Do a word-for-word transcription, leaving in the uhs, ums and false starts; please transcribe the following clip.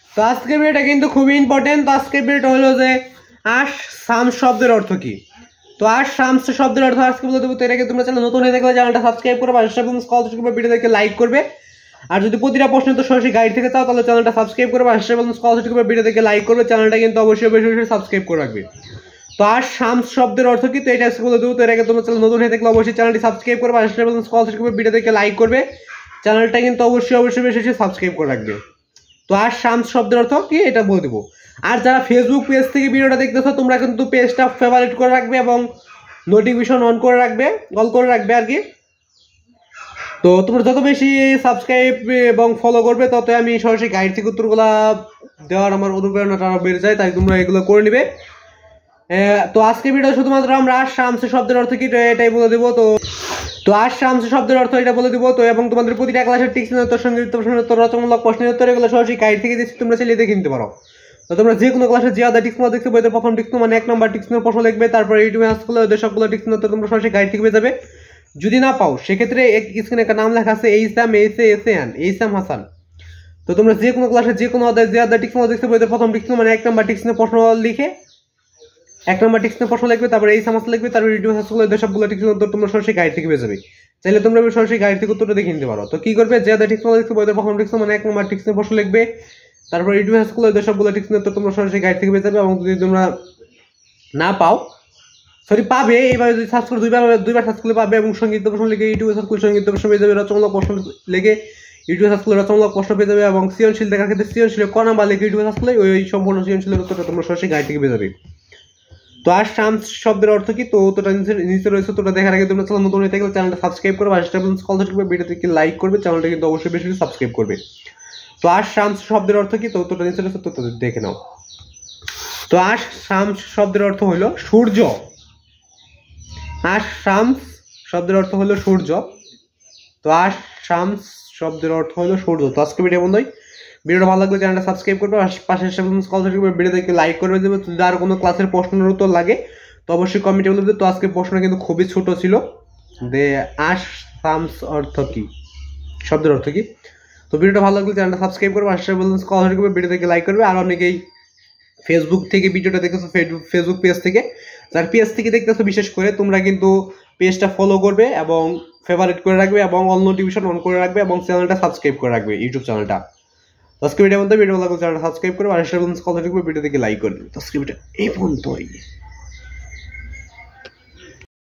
তো আজকের ভিডিওটা কিন্তু খুবই ইম্পর্টেন্ট। তো আজকের ভিডিওটা হলো যে আশ শামস শব্দের অর্থ কি। তো আশ শামস শব্দের অর্থ আজকে বলে দেবো। তো এটাকে তোমরা চ্যানেল নতুন হয়ে থাকলে চ্যানেলটা সাবস্ক্রাইব করবে, আর স্কল করবে, ভিডিওটাকে লাইক করবে। আর যদি প্রতিটা প্রশ্ন তো সরাসরি গাইড থেকে চাও তাহলে চ্যানেলটা সাবস্ক্রাইব করবে, আর স্কল করবে, ভিডিওটাকে লাইক করবে। চ্যানেলটা কিন্তু অবশ্যই অবশ্যই সাবস্ক্রাইব করে রাখবে। তো আশ শামস শব্দের অর্থ কি, তো এটা আজকে বলে দেবো। তো এটাকে তোমরা চ্যানেল নতুন হয়ে থাকলে অবশ্যই চ্যানেলটি সাবস্ক্রাইব করবে, আর স্কল করবে, ভিডিওটাকে লাইক করবে। চ্যানেলটা কিন্তু অবশ্যই অবশ্যই বেশি সাবস্ক্রাইব করে রাখবে। তো আশ শামস শব্দের অর্থ কি এটা বলে দেবো। আর যারা ফেসবুক পেজ থেকে ভিডিওটা দেখতেছো তোমরা কিন্তু পেজটা ফেভারিট করে রাখবে এবং নোটিফিকেশন অন করে রাখবে, অল করে রাখবে আর কি। তো তোমরা যত বেশি সাবস্ক্রাইব এবং ফলো করবে তত আমি সরাসরি গাইড থেকে উত্তরগুলা দেওয়ার আমার অনুপ্রেরণাটা বেড়ে যায়, তাই তোমরা এগুলো করে নিবে। তো আজকে ভিডিও শুধুমাত্র আমরা আশ শামস শব্দের অর্থ কি এটাই বলে দেবো। তো তো আশ শামস শব্দের অর্থ এটা বলে দিব। তো এবং তোমাদের প্রতিটা ক্লাসের টিক্স উত্তর, সংক্ষিপ্ত প্রশ্নের উত্তর, রচনামূলক প্রশ্নের উত্তর এগুলো সরাসরি গাইড থেকে দিচ্ছি, তোমরা চাইলে দেখে নিতে পারো। তো তোমরা যে কোনো ক্লাসে যে আদা টিক্স দেখতে পাবে, প্রথম টিক্স মানে এক নম্বর টিক্স প্রশ্ন লিখবে, তারপরে ইউটিউবে আসলে ওদের সবগুলো টিক্স উত্তর তোমরা সরাসরি গাইড থেকে পেয়ে যাবে। যদি না পাও সেক্ষেত্রে স্ক্রিনে একটা নাম লেখা আছে Aisam S A S N Aisam Hasan. তো তোমরা যে কোনো ক্লাসে যে কোনো আদা যে আদা টিক্স দেখতে পাবে, প্রথম টিক্স মানে এক নম্বর টিক্স প্রশ্ন লিখে এক নম্বর টিক্স প্রশ্ন লিখবে, তারপরে এই সামাস লিখবে, তারপরে ইউটিউবে আসলে ওদের সবগুলো টিক্স উত্তর তোমরা সরাসরি গাইড থেকে পেয়ে যাবে। চাইলে তোমরা সরাসরি গাইড থেকে উত্তরটা দেখে নিতে পারো। তো কি করবে, যে আদা টিক্স দেখতে পাবে প্রথম টিক্স মানে এক নম্বর টিক্স প্রশ্ন লিখবে, তারপর ইউটিউবে আসলে ওদের সবগুলো টিক্স উত্তর তোমরা সরাসরি গাইড থেকে পেয়ে যাবে। এবং যদি তোমরা না পাও সরি পাবে এবার যদি সার্চ করে দুইবার দুইবার সার্চ করলে পাবে, এবং সংগীত প্রশ্ন লিখে ইউটিউবে সার্চ করলে সংগীত প্রশ্ন পেয়ে যাবে, রচনামূলক প্রশ্ন লিখে ইউটিউবে সার্চ করলে রচনামূলক প্রশ্ন পেয়ে যাবে, এবং সৃজনশীল দেখার ক্ষেত্রে সৃজনশীল ক নাম্বার লিখে ইউটিউবে সার্চ করলে ওই সম্পূর্ণ সৃজনশীলের উত্তরটা তোমরা সরাসরি গাইড থেকে পেয়ে যাবে। তো আশ শামস শব্দের অর্থ কি, তো উত্তরটা নিচে রয়েছে। তোটা দেখার আগে তোমরা চ্যানেল নতুন হয়ে থাকলে চ্যানেলটা সাবস্ক্রাইব করবে, আর কল করবে, ভিডিওটিকে লাইক করবে, চ্যানেলটা কিন্তু অবশ্যই বেশি সাবস্ক্রাইব করবে। তো আশ শামস শব্দের অর্থ কি, তো উত্তরটা নিচে রয়েছে, তো দেখে নাও। তো আশ শামস শব্দের অর্থ হলো সূর্য। আশ শামস শব্দের অর্থ হলো সূর্য। তো আশ শামস শব্দের অর্থ হলো সূর্য। তো আজকে ভিডিও বন্ধুই, ভিডিওটা ভালো লাগলে চ্যানেলটা সাবস্ক্রাইব করবে, আর পাশে কল করবে, ভিডিওটাকে লাইক করবে। যদি আর কোনো ক্লাসের প্রশ্নের উত্তর লাগে তো অবশ্যই কমেন্টে বলে দেবে। তো আজকে প্রশ্নটা কিন্তু খুবই ছোট ছিল, যে আশ শামস অর্থ কি, শব্দের অর্থ কি। তো ভিডিওটা ভালো লাগলে চ্যানেলটা সাবস্ক্রাইব করবে, পাশে কল করবে, ভিডিওটাকে লাইক করবে। আর অনেকেই ফেসবুক থেকে ভিডিওটা দেখতেছো, ফেসবুক পেজ থেকে, যার পেজ থেকে দেখতেছো বিশেষ করে তোমরা কিন্তু পেজটা ফলো করবে এবং ফেভারিট করে রাখবে এবং অল নোটিফিকেশন অন করে রাখবে এবং চ্যানেলটা সাবস্ক্রাইব করে রাখবে, ইউটিউব চ্যানেলটা। আজকে ভিডিওর মধ্যে ভিডিও লাগলে চ্যানেলটা সাবস্ক্রাইব করবে, আর কল করবে, ভিডিও থেকে লাইক করবে। আজকে ভিডিও এই পর্যন্তই।